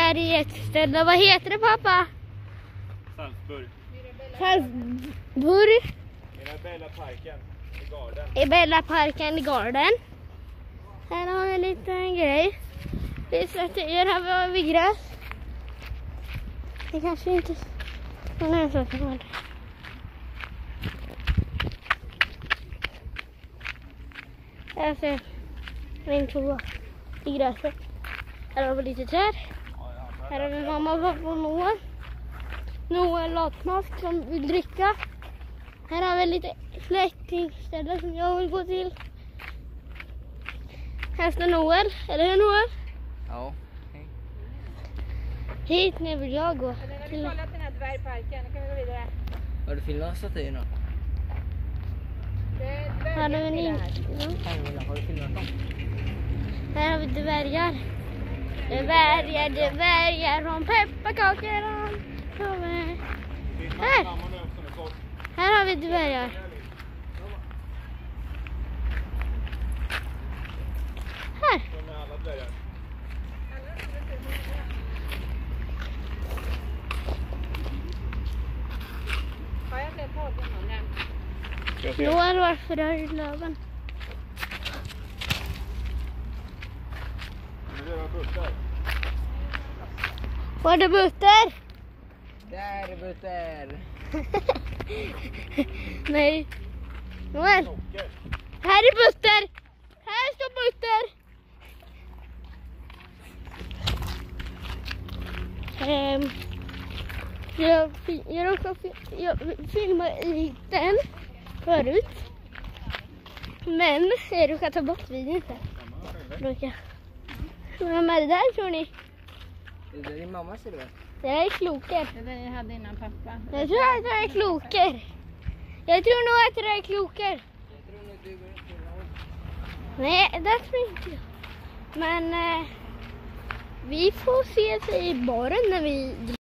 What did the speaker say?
här i ett ställe. Vad heter det, pappa? Salzburg. Salzburg. Bella-parken i Garden. I Bella-parken i Garden. Här har vi en liten grej. Det är statyer, här har vi gräs. Det kanske inte... Nej, så kan man. Här ser min toa i gräset. Här har vi lite träd. Här har vi mamma och pappa och Noah. Noah är latmask som vill dricka. Här har vi lite släktingställe som jag vill gå till. Här står Noel. Eller hur, Noel? Ja, hej. Hit ner vill jag gå. Nu har vi kollat den här dvärgparken. Nu kan vi gå vidare. Har du filmat statyerna? Här har vi en Har du filmat dem? Här har vi dvärgar. Dvärgar från pepparkakor. Här har vi dvärgar. Här. Har jag sett honom? Noel, varför har du löven? Var det butter? Där är butter! Nej. Noel. Här är butter. Här står butter. Jag filmade i den förut. Men jag kan ta bort videon sen. Vem är det där, tror ni? Det är din mamma, ser du? Det här är kloker. Det där jag hade innan pappa. Jag tror att det här är kloker. Jag tror nog att det här är kloker. Nej, det tror inte jag. Men vi får se i baren när vi